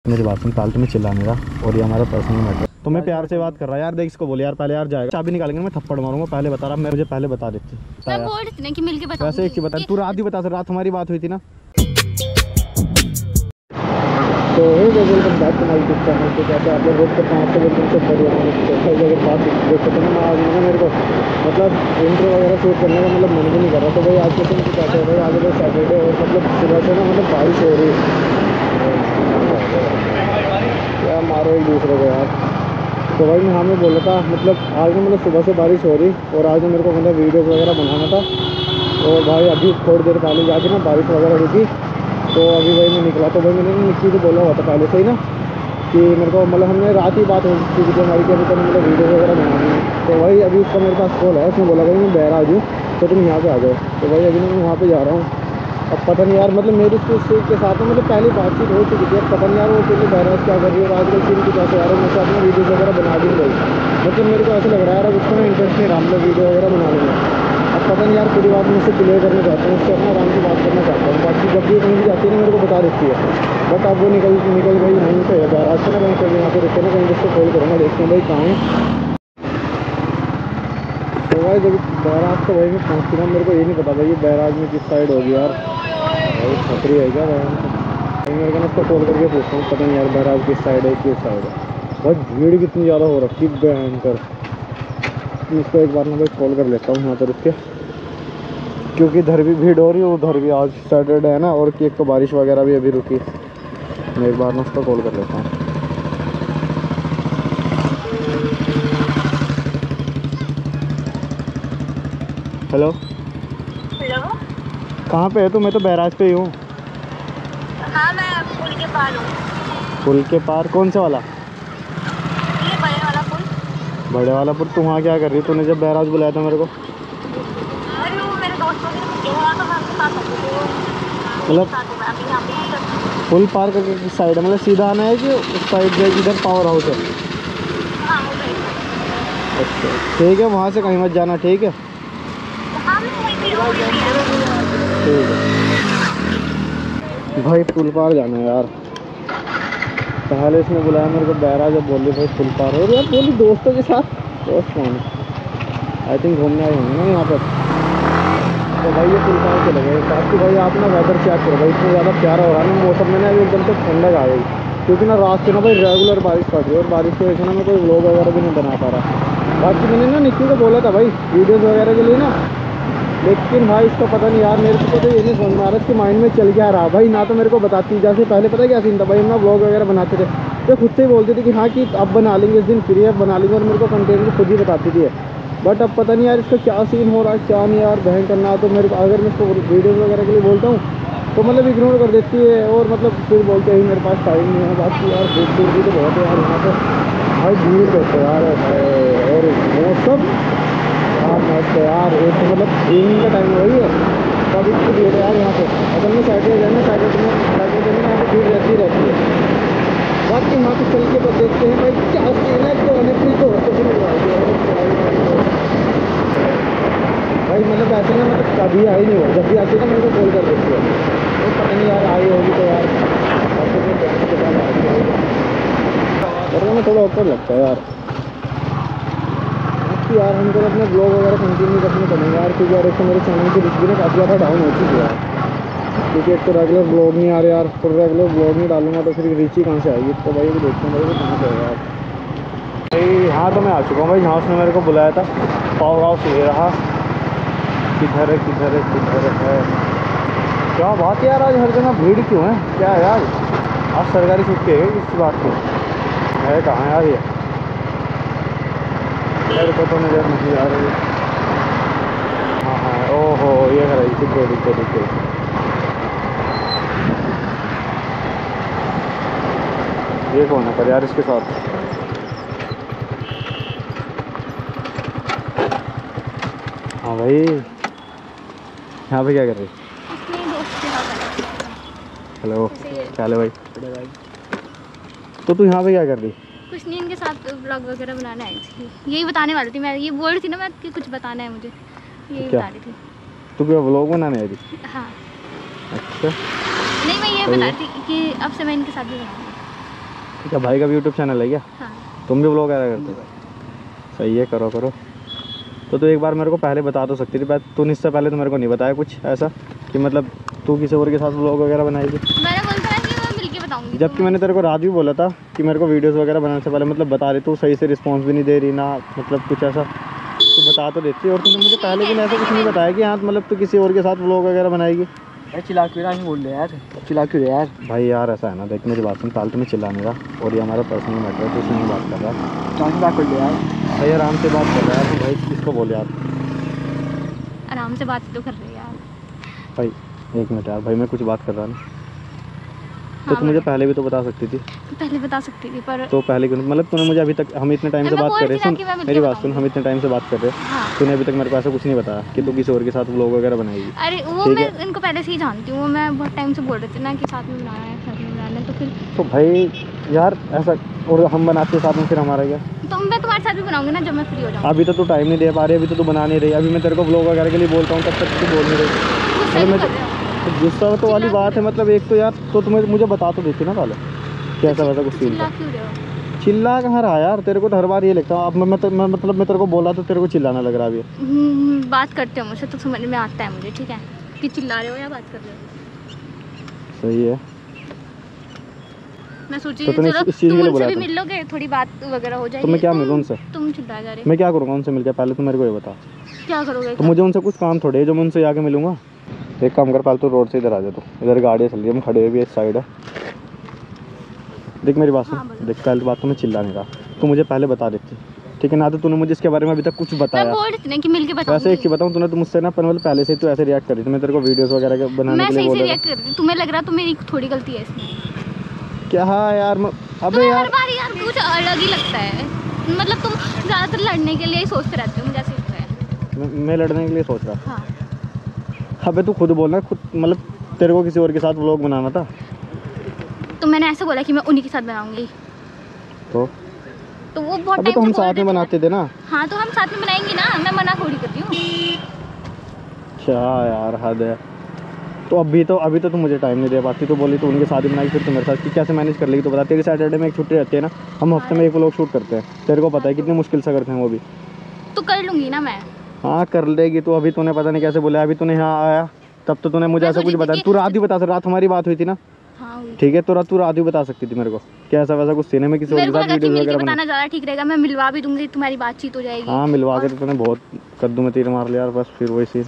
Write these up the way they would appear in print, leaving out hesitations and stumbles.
मेरी बात सुन, फालतू में चिल्ला मेरा और ये हमारा पर्सनल मैटर। तो मैं प्यार से बात कर रहा है यार, देख इसको बोले यार पहले यार जाएगा, चाबी निकालेंगे मैं थप्पड़ मारूंगा। पहले बता रहा, मैं मुझे पहले बता देती। मैं बोल रही थी ना कि मिलके बताऊंगी। वैसे एक चीज बता, तू रात ही बता, रात हमारी बात हुई थी ना। तो welcome back to my YouTube channel. तो कहते हैं आप लोग वेट करते हैं आपको वेलकम से बढ़िया अगर बात देख सकते हैं ना। आज ना मेरे को मतलब इंट्रो वगैरह शूट करने का मतलब मन भी नहीं कर रहा। तो भाई आज के दिन कहते हैं भाई आज तो सैटरडे और मतलब सुबह से ना मतलब बारिश हो रही है यार, मारो एक दूसरे को यार। तो भाई मैं हमें बोल रहा था मतलब आज ना मतलब सुबह से बारिश हो रही और आज ना मेरे को मतलब वीडियोज़ वगैरह बनाना था। और भाई अभी थोड़ी देर पहले जाके ना बारिश वगैरह रुकी तो अभी भाई मैं निकला। तो भाई मैंने निक्की को बोला हुआ था पहले से ही ना कि मेरे को मतलब हमने रात ही बात हो चुकी थी हमारी कि अभी तक मतलब वीडियो वगैरह बनानी है। तो भाई अभी उसका मेरे पास कॉल है, उसने बोला भाई मैं बहराज हूँ तो तुम यहाँ पे आ जाओ। तो भाई अभी मैं वहाँ पे जा रहा हूँ। अब पता नहीं यार मतलब मेरी उसके के साथ में मतलब पहले बातचीत हो चुकी थी। अब पता नहीं यार वो पहले बहराज क्या कर रही है और आजकल सीन की कैसे यार मैं अपना वीडियो वगैरह बना दूँ भाई। मतलब मेरे को ऐसा लग रहा है यार अब उसको ना इंटरेस्ट नहीं रहा मतलब वीडियो वगैरह बना लूँगा। अब पता नहीं यार पूरी बात मैं उससे क्लियर करना चाहता हूँ, उससे अपना आराम से बात करना चाहता हूँ। बाकी जब भी कहीं भी जाती है ना मेरे को बता देती है। बट अब वो निकल गई वहीं से बहराज से ना, कहीं पर यहाँ पे रुके ना, कहीं जिसको कॉल करूँगा देखते हैं भाई कहाँ है। तो भाई जब बहराज तो भाई मैं पहुँच चुका, मेरे को ये नहीं पता भाई ये बहराज में किस साइड होगी यार। भाई खतरी है क्या भाई? मेरे को ना उसको कॉल करके पूछता हूँ, पता नहीं यार बहराज किस साइड है किस साइड है। बहुत भीड़ कितनी ज़्यादा हो रखी भयंकर। इसको एक बार ना भाई कॉल कर लेता हूँ यहाँ पर उसके, क्योंकि इधर भी भीड़ हो रही है उधर भी। आज सैटरडे है ना और एक तो बारिश वगैरह भी अभी रुकी। मैं एक बार ना उसको कॉल कर लेता हूँ। हेलो हेलो, कहाँ पे है तू? मैं तो बैराज पे ही हूँ। हाँ मैं पुल के पार हूँ। पुल के पार? कौन सा वाला? ये बड़े वाला पुल। बड़े वाला पुल? तू वहाँ क्या कर रही है? तूने जब बैराज बुलाया था मेरे को। अरे वो मेरे दोस्तों के छुट्टी है तो मैं आपके साथ आती हूँ। मतलब अभी यहाँ पे पुल पार करके किस साइड है? मतलब सीधा आना है कि उस साइड जाएगी इधर पावर हाउस है? हाँ वो गई। अच्छा ठीक है, वहाँ से कहीं मत जाना, ठीक है? हाँ मैं वहीं पे हूँ। ठीक है भाई, पुल पार जाना है यार। पहले इसने बुलाया मेरे को बैराज, जब बोली भाई पुल पार हो रही यार, बोली दोस्तों के साथ। दोस्त कौन है? आई थिंक घूमने आए होंगे ना यहाँ पर। तो भाई ये पुल पार चले गए। बाकी भाई आप ना वेदर चेक करो भाई, इतना ज़्यादा प्यारा हो रहा है ना मौसम में ना, अभी एकदम से ठंडक आ गई। क्योंकि ना रात से ना भाई रेगुलर बारिश पड़ रही है और बारिश की वजह से ना मैं कोई व्लॉग वगैरह भी नहीं बना पा रहा। बाकी मैंने ना निक्की को बोला था भाई वीडियोज़ वगैरह के लिए ना, लेकिन भाई इसको पता नहीं यार, मेरे को तो ये नहीं समझ में आ रहा इसके माइंड में चल क्या रहा भाई। ना तो मेरे को बताती, जैसे पहले पता है क्या सीन था भाई, हम ना व्लॉग वगैरह बनाते थे तो खुद से ही बोलती थी कि हाँ कि अब बना लेंगे, इस दिन फ्री है बना लेंगे, और मेरे को कंटेंट भी खुद ही बताती थी। बट अब पता नहीं यार इसका क्या सीन हो रहा है क्या नहीं यार, बहन करना। तो मेरे को अगर मैं इसको वीडियोज़ वगैरह के लिए बोलता हूँ तो मतलब इग्नोर कर देती है और मतलब फिर बोलते हैं मेरे पास टाइम नहीं है। बाकी यार भीड़ भी तो बहुत है यार यहाँ पे भाई, भीड़ देखो यार। और मौसम यार मस्त है यार, एक तो मतलब इवनिंग का टाइम वही है तभी तो भीड़ है यार यहाँ पे। असल में सैटरडे में यहाँ पे भीड़ रहती रहती है। बाकी यहाँ पे चल के बस देखते हैं भाई क्या सीन है। तो अनेक दोस्तों से मिलवाएगी भाई, मतलब ऐसे ना मतलब कभी आई नहीं हो, जब भी आती है ना मेरे को कॉल कर देती है। तो पता नहीं यार आई होगी तो यार और मैं थोड़ा ऊपर लगता है यार। बाकी यार हमको अपने ब्लॉग वगैरह कंटिन्यू रखने पड़ेंगे यार, क्योंकि यार एक तो मेरे चैनल की रिच भी ना काफ़ी ज़्यादा डाउन हो चुकी है यार। क्योंकि एक तो रेगुलर ब्लॉग नहीं आ रहे यार, फिर रेगुलर ब्लॉग नहीं डालूंगा तो फिर रिच ही कहाँ से आएगी। तो भाई देखते हैं मेरे को कहाँ से होगा यार। भाई हाँ तो मैं आ चुका हूँ भाई, यहाँ उसने मेरे को बुलाया था। पावर हाउस ये रहा। किधर है किधर है किधर है? क्या बात है यार, आज हर जगह भीड़ क्यों है? क्या है यार, आज सरकारी छुट्टी है किस बात की? है कहाँ यार ये? मेरे को तो नजर नहीं आ रही। हाँ हाँ ओहो ये कर रही, दिख गई। ये कौन है पर यार इसके साथ? हाँ भाई यहाँ पे क्या कर रही? हेलो क्या हाल है भाई? तो तू यहाँ पे क्या कर रही? कुछ नहीं, इनके साथ ब्लॉग वगैरह बनाने आई थी। यही बताने वाली थी मैं, ये बोल रही थी ना मैं कि कुछ बताना है मुझे, यही बता रही थी। तू क्या व्लॉग बनाने आई थी? हाँ। अच्छा नहीं मैं ये बता रही थी कि अब से मैं इनके साथ भी बनाऊंगी। क्या भाई का भी यूट्यूब चैनल है क्या? हाँ। तुम भी व्लॉग वगैरह करते हो? सही है, करो करो। तो तू एक बार मेरे को पहले बता तो सकती थी, तूने इससे पहले तो मेरे को नहीं बताया कुछ ऐसा कि मतलब तू किसी और के साथ व्लॉग वगैरह बनाएगी। मैंने बोला था कि मैं मिलके बताऊंगी। जबकि मैंने तेरे को रात भी बोला था कि मेरे को वीडियोस वगैरह बनाने से पहले मतलब बता रही, तू सही से रिस्पॉन्स भी नहीं दे रही ना, मतलब कुछ ऐसा तू बता तो देती। और तूने मुझे पहले दिन ऐसा कुछ नहीं बताया कि हाँ मतलब तू किसी और के साथ व्लॉग वगैरह बनाएगी। चिल्ला क्यों रहा है, बोल रहे यार, चिल्ला क्यों रहे यार। भाई यार ऐसा है ना, देख मेरी बात सुन, फालतू में चिल्ला नहीं रहा और ये हमारा पर्सनल मैटर है, तो इसमें बात कर रहा है। कहाँ से बात कर लिया यार भाई आराम से बात कर रहा है यार। भाई किसको बोले यार, आराम से बात तो कर रहे यार। भाई एक मिनट यार, भाई मैं कुछ बात कर रहा ना, तो हाँ, तू मुझे पहले भी तो बता सकती थी। पहले बता सकती थी पर तो पहले क्यों मतलब तूने मुझे अभी तक, हम इतने टाइम से मैं बात बोल कर रहे रही थी ना हैं, कि मैं सुन मिलके मेरी बात सुन, बताऊंगी। हम इतने टाइम से बात कर रहे हैं, हाँ। तूने अभी तक मेरे को ऐसा कुछ नहीं बताया कि तू किसी और के साथ व्लॉग वगैरह बनाएगी। अरे वो ठीक मैं है। इनको पहले से ही जानती हूँ, मैं बहुत टाइम से बोल रही थी ना कि साथ में बनाना है, साथ में बनाना है, तो फिर तो भाई यार ऐसा, और हम बनाते साथ में फिर हमारा क्या? तो मैं तुम्हारे साथ भी बनाऊंगी ना जब मैं फ्री हो जाऊँगी। अभी तो तू टाइम नहीं दे पा रही, अभी तो तू बना नहीं रही, अभी मैं तेरे को व्लॉग वगैरह के लिए बोलता हूँ तब तक तू बोल नहीं रही। गुस्सा मतलब क्यों मैं कर रहे हो? तो गुस्सा तो वाली बात है, मतलब एक तो यार तो तुम्हें मुझे बता तो देती ना पहले कैसा वैसा कुछ सीन चिल्ला था। क्यों रहे हो? चिल्ला कहाँ रहा यार, तेरे को तो हर बार ये लगता है। अब मतलब मैं तेरे को बोला तो तेरे को चिल्लाना लग रहा है अभी। बात करते हो मुझसे तो समझ में आता है मुझे, ठीक है कि चिल्ला रहे हो या बात कर रहे हो। सही है। मैं सोची तो तूने चलो इस चीज़ तुम के लिए उनसे बुलाया भी था? मिल लोगे, थोड़ी बात वगैरह हो जाएगी। तो मैं क्या मिलूं उनसे? तुम चिल्ला जा रहे मैं क्या करूँगा उनसे मिलकर? पहले तो मेरे को ये बता। क्या करोगे? तो मुझे उनसे कुछ काम थोड़े है जो मैं उनसे जाके मिलूंगा। एक काम कर, पालतू रोड से इधर आ जा, तो इधर गाड़ियाँ चल रही है, हम खड़े हुए भी इस साइड है। देख मेरी बात हाँ, सुन, बोलो। देख पहली बात तो मैं चिल्ला नहीं रहा, तो मुझे पहले बता देती, ठीक है ना? तो तूने मुझे इसके बारे में अभी तक कुछ मैं बताया। बोल रही थी ना कि मिलके वैसे बताऊंगी। एक चीज़ बताऊँ, तूने तो मुझसे ना मतलब पहले से ही तो ऐसे रिएक्ट कर रही थी, मैं तेरे को वीडियोस वगैरह बनाने मैं के लिए सही बोल से रहा रिएक्ट कर रही थी, तुम्हें लग रहा तो मेरी थोड़ी गलती है इसमें। था। क्या हाँ यार अबे तुम्हें हर यार बार यार कुछ अलग ही लगता है, मतलब तुम ज़्यादातर लड़ने के लिए ही सोचते रहते हो, मुझे ऐसा लगता है। मैं लड़ने के लिए सोच रहा। हाँ अबे तू खुद बोलना, खुद मतलब तेरे को किसी और के साथ व्लॉग बनाना था। तो मैंने ऐसे बोला कि मैं उन्हीं के साथ बनाऊंगी, तो वो बहुत अबे टाइम तो से हम बोल साथ रहे में थे। बनाते थे ना। हाँ तो हम साथ में बनाएंगे ना, मैं मना थोड़ी करती हूँ। क्या यार हद है। तो अभी तो तुम मुझे टाइम नहीं दे पाती, तो बोली तो उनके साथ ही बनाई, फिर तो मेरे साथ कि कैसे मैनेज कर लेगी? तो बता, तेरी सैटरडे में एक छुट्टी रहती है ना, हम हफ्ते में एक व्लॉग शूट करते हैं, तेरे को पता है कितनी मुश्किल से करते हैं वो भी। तो कर लूंगी ना मैं। हाँ कर लेगी तो। अभी तूने पता नहीं कैसे बोला, अभी तूने यहाँ आया तब तो तूने मुझे मैं ऐसा कुछ सोची थी बताया। कि- तू रात ही बता सकती, रात हमारी बात हुई थी ना, हाँ हुई। ठीक है? तो तू रात ही बता सकती थी मेरे को कि ऐसा वैसा कुछ सीन है, मैं किसी और मेरे के को साथ लगा कि वीडियोस मिलके वगैरह बना। बताना ज़्यादा ठीक रहेगा, मैं मिलवा भी दूंगी, तुम्हारी बातचीत हो जाएगी। हाँ मिलवा के तो तूने बहुत कद्दू में तीर मार लिया यार, बस फिर वही सीन।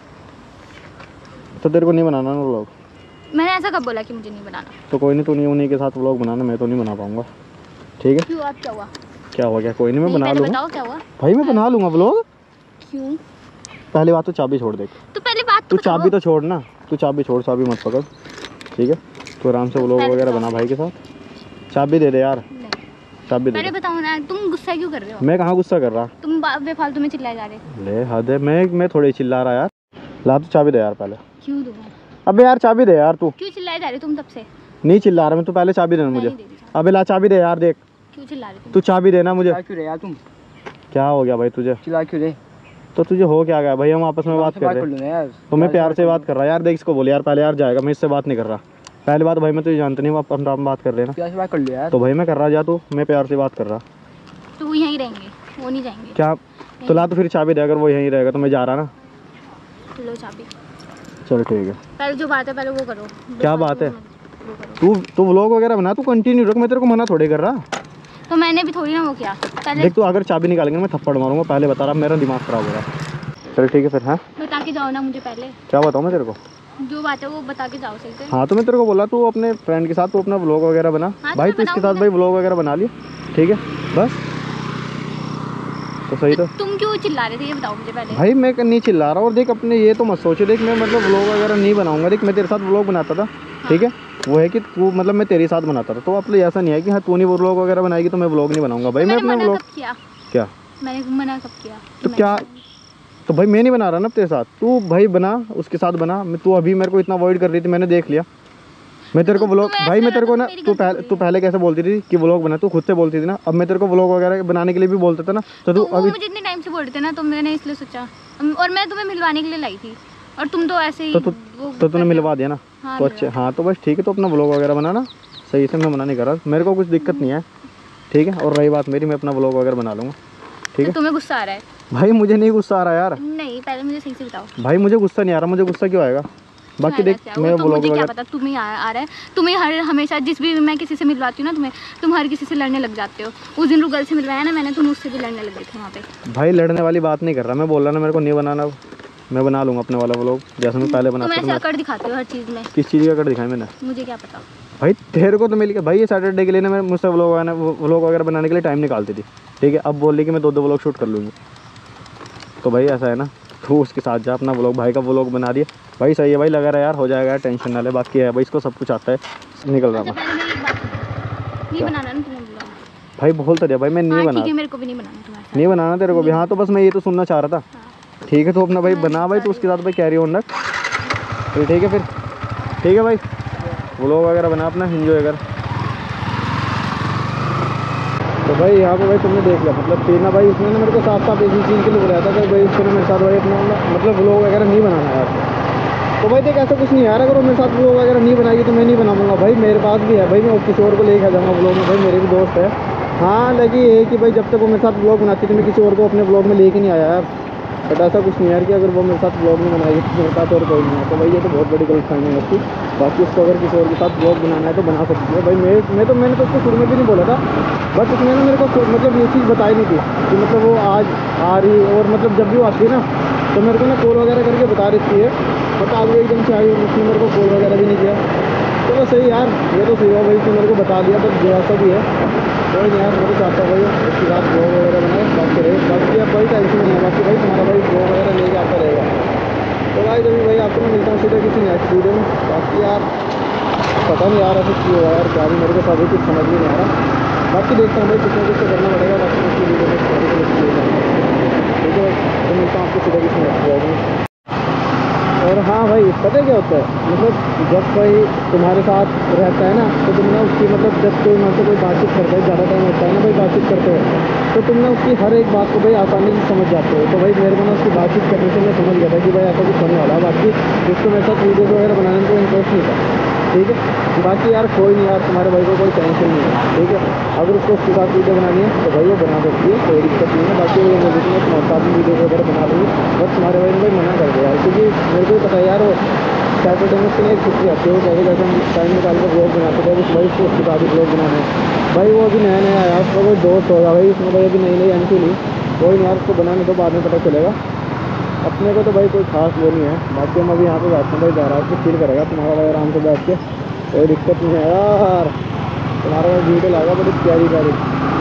तो तेरे को नहीं बनाना ना व्लॉग? मैंने ऐसा कब बोला कि मुझे नहीं बनाना? तो कोई नहीं, तू नहीं उन्हीं के साथ व्लॉग बनाना, मैं तो नहीं बना पाऊंगा, ठीक है? क्यों, आप क्या हुआ? क्या हो गया? कोई नहीं, मैं नहीं, बना पहले लूँगा बताओ क्या हुआ। भाई, मैं बना लूँगा व्लॉग। क्यों? पहली बात तो चाबी छोड़ दे, तो पहले बात तू तो बताओ। चाबी तो छोड़ ना, तू चाबी छोड़, चाबी मत पकड़, ठीक है? तू आराम से व्लॉग पहले वगैरह बताओ। बना भाई के साथ। चाबी दे दे यार, नहीं, चाबी दे पहले दे। बताओ ना, तुम गुस्सा क्यों कर रहे हो? मैं कहाँ गुस्सा कर रहा? तुम बेफालतू में चिल्लाए जा रहे हो। ले हद है, मैं थोड़ी चिल्ला रहा यार। ला तू चाबी दे यार पहले। क्यों दूंगा? अबे यार चाबी दे यार, तू क्यों चिल्लाए जा रहे हो तुम तब से? नहीं चिल्ला रहा मैं, तू पहले चाबी देना मैं मुझे। नहीं दे रही चाबी। अबे ला चाबी दे यार, देख क्यों चिल्ला रहे हो तू चाबी देना मुझे। चिल्ला क्यों रहे यार तुम, क्या हो गया भाई तुझे? चिल्ला क्यों रहे? तो तुझे हो क्या गया भाई? हम आपस में बात कर रहे कर हैं, लो ना यार। तो मैं प्यार से बात कर रहा यार। देख इसको बोल यार पहले यार, जाएगा, मैं इससे बात नहीं कर रहा। पहली बात भाई, मैं तुझे जानता नहीं, अपन हम बात कर रहे हैं ना, प्यार से बात कर लो यार। तो भाई मैं कर रहा जा, तू मैं प्यार से बात कर रहा। तो वो यहीं रहेंगे, वो नहीं जाएंगे। क्या? तो ला तो फिर चाबी दे, अगर वो यहीं रहेगा तो मैं जा रहा ना। तो लो चाबी। चल ठीक है। पहले जो बात है पहले वो करो। क्या बात है? वो करो। तू व्लॉग वगैरह बना, तू कंटिन्यू रख, मैं तेरे को मना थोड़ी कर रहा। तो मैंने भी थोड़ी ना वो किया पहले। देख तू अगर चाबी निकालेंगे मैं थप्पड़ मारूंगा, पहले बता रहा, मेरा दिमाग खराब हो रहा है। चल ठीक है फिर। हाँ बता के जाओ ना मुझे पहले, क्या बताऊँ मैं तेरे को? जो बात है वो बता के जाओ सही से। हाँ तो मैं तेरे को बोला, तू अपने फ्रेंड के साथ तू अपना व्लॉग वगैरह बना। हाँ, तो भाई मैं तू इसके साथ बनाऊंगी भाई व्लॉग वगैरह बना लिया, ठीक है? बस तो सही। तो तुम क्यों चिल्ला रहे थे ये बताओ मुझे पहले। भाई मैं नहीं चिल्ला रहा, और देख अपने ये तो मत सोचो, देख मैं मतलब व्लॉग वगैरह नहीं बनाऊंगा। देख मैं तेरे साथ व्लॉग बनाता था, ठीक है? वो है कि तू मतलब मैं तेरे साथ बनाता था, तो अब ऐसा नहीं है कि हाँ तू नहीं व्लॉग वगैरह बनाएगी तो मैं व्लॉग नहीं बनाऊंगा। भाई मैं मैंने अपना मना व्लॉग कब किया? क्या? मैंने मना कब किया? तो क्या? तो भाई मैं नहीं बना रहा ना तेरे साथ, तू भाई बना, उसके साथ बना। तू अभी मेरे को इतना अवॉइड कर रही थी, मैंने देख लिया। मैं तेरे को व्लॉग तुम्हें भाई ऐसा मैं तेरे को लगा ना, तो मेरी तू गलती पहले कैसे बोलती थी कि व्लॉग बना, तू खुद से बोलती थी ना। अब मैं तेरे को व्लॉग वगैरह बनाने के लिए भी बोलता था ना, तो तू वो अभी मुझे इतने टाइम से बोल रहे थे ना, तो मैंने इसलिए सोचा। और मैं तुम्हें मिलवाने के लिए लाई थी, और तुम तो ऐसे ही तो तूने मिलवा दिया ना, हाँ, तो अच्छे। हाँ तो बस ठीक है, तो अपना व्लॉग वगैरह बनाना, सही से, मैं मना नहीं कर रहा, मेरे को कुछ दिक्कत नहीं है, ठीक है। और रही बात मेरी, मैं अपना व्लॉग वगैरह बना लूँगा, ठीक है। तुम्हें गुस्सा आ रहा है? भाई मुझे नहीं गुस्सा आ रहा यार। नहीं, पहले मुझे सही से बताओ। भाई मुझे गुस्सा नहीं आ रहा, मुझे गुस्सा क्यों आएगा? बाकी देख मैं तो व्लॉग मुझे क्या वगैरह, पता, तुम्हें आ रहा है। तुम्हें हर हमेशा जिस भी मैं किसी से मिलवाती हूँ ना, तुम हर किसी से लड़ने लग जाते हो। उस दिन रुगल से मिलवाया ना मैंने, तुम उससे भी लड़ने लग गए थे वहाँ पे। भाई लड़ने वाली बात नहीं कर रहा मैं, बोल रहा ना मेरे को नहीं बनाना, मैं बना लूँगा अपने वाला व्लॉग जैसे मैं पहले तुम बनाता ऐसे था। अकड़ दिखाते हो हर चीज़ में। किस चीज़ का कर दिखाई मैंने? मुझे क्या पता। भाई तेरे को तो मिल गया भाई, ये सैटरडे के लिए ना मैं मुझसे व्लॉग वगैरह बनाने के लिए टाइम निकालती थी, ठीक है। अब बोल रही कि मैं 2 व्लॉग शूट कर लूँगी, तो भाई ऐसा है ना, तू उसके साथ जा, अपना व्लॉग, भाई का व्लॉग बना दिया भाई, सही है भाई, लगा रहा यार, हो जाएगा यार, टेंशन ना ले। बाकी है भाई, इसको सब कुछ आता है, निकल रहा अच्छा, मैं। पहले मेरी एक बात सुनो। नहीं बनाना ना तुम्हें ब्लॉग? भाई बोल तो दिया भाई, मैं नहीं हाँ बना, ठीक है, मेरे को भी नहीं बनाना तुम्हारे साथ। नहीं बनाना तेरे को भी। हाँ तो बस मैं ये तो सुनना चाह रहा था, हाँ। ठीक है। तो अपना भाई बना भाई, तो उसके साथ भाई कैरी ऑन रख, तो ठीक है फिर, ठीक है भाई, व्लॉग वगैरह बना अपना, एंजॉय कर। तो भाई यहाँ पे भाई तुमने देख लिया, मतलब फिर ना भाई उसने ना मेरे को साफ साफ इसी चीज़ के लिए बुलाया था कि भाई उसको ना मेरे साथ भाई अपना मतलब व्लॉग वगैरह नहीं बनाना यार। तो भाई देख ऐसा कुछ नहीं यार, अगर वो मेरे साथ व्लॉग वगैरह नहीं बनाएगी तो मैं नहीं बनाऊंगा भाई, मेरे पास भी है भाई, मैं किसी और को लेके आ जाऊँगा व्लॉग में, भाई मेरे भी दोस्त है। हाँ लेकिन ये है कि भाई जब तक वो मेरे साथ व्लॉग बनाती तो मैं किसी और को अपने व्लॉग में लेके नहीं आया यार। बट ऐसा कुछ नहीं यार कि अगर वो मेरे साथ व्लॉग नहीं बनाएगी तो मेरे साथ और कोई नहीं है, तो भाई ये तो बहुत बड़ी गलतफहमी है उसकी। बाकी उसको अगर किसी और के साथ व्लॉग बनाना है तो बना सकती है भाई। मैंने तो उसको शुरू में भी नहीं बोला था, बट उसने ना मेरे को मतलब ये चीज़ बताई नहीं थी कि मतलब वो आज आ रही, और मतलब जब भी वो आती है ना तो मेरे को ना कॉल वगैरह करके बता देती है, बट आज वो एकदम से आई, उसने मेरे को कॉल वगैरह भी नहीं किया। तो बस सही यार, ये तो सही है भाई, उसने मेरे को बता दिया, बट जैसा भी है कोई नहीं यार, मेरे को चाहता भाई उसके साथ व्लॉग वगैरह बनाए, बाकी रहे, बाकी अब भाई टेंशन नहीं है, बाकी भाई तुम्हारा भाई व्लॉग वगैरह लेके आता रहेगा। तो भाई जब भाई आपको मैं मिलता हूँ सीधे किसी नेक्स्ट वीडियो में। बाकी यार पता नहीं यार ऐसा क्यों हुआ यार, क्या भी मेरे को सभी कुछ समझ में नहीं आ रहा। बाकी देखता हूँ भाई, कुछ ना कुछ तो करना पड़ेगा, बाकी उसकी वीडियो में ठीक है। तो मिलता हूँ आपको सीधे किसी नेक्स्ट व्लॉग में। और हाँ भाई पता है क्या होता है, मतलब जब भाई तुम्हारे साथ रहता है ना तो तुम ना उसकी मतलब जब कोई मतलब कोई बातचीत करता है, ज़्यादा टाइम होता है ना भाई बातचीत करते हो, तो तुम ना उसकी हर एक बात को भाई आसानी से समझ जाते हो। तो भाई मेरे को ना उसकी बातचीत करने से मैं समझ गया था कि भाई ऐसा कुछ होने वाला है। बाकी जिसको मेरे साथ वीडियोज़ वगैरह बनाने में कोई इंटरेस्ट नहीं था, ठीक है। बाकी यार कोई नहीं यार, तुम्हारे भाई को कोई टेंशन नहीं है, ठीक है। अगर उसको उसके साथ वीडियो बनानी है तो भाई वो बना सकती है, कोई दिक्कत नहीं है। बाकी वो बोल रही है तुम्हारे साथ भी वीडियो वगैरह बना लूँगी, बट तुम्हारे भाई ने भाई मना कर दिया, क्योंकि मेरे को पता है यार वो सैटरडे में उसके लिए एक छुट्टी आती है, वो कैसे कैसे टाइम निकाल कर ब्लॉग बनाते थे, भाई उसको उसके साथ ही ब्लॉग बनाना है। भाई वो अभी नया नया आया, उसका कोई दोस्त होगा भाई, उसने भाई अभी नई नई एंट्री ली, कोई नहीं यार उसको बनाने तो बाद में पता चलेगा। अपने को तो भाई कोई खास वो नहीं है। बाकी हम अभी यहाँ पे बैठते हैं भाई, जहराज को फील करेगा तुम्हारा भाई आराम से बैठ के, कोई दिक्कत नहीं है यार। तुम्हारा भाई वीडियो लगा बड़ी प्यारी प्यारी।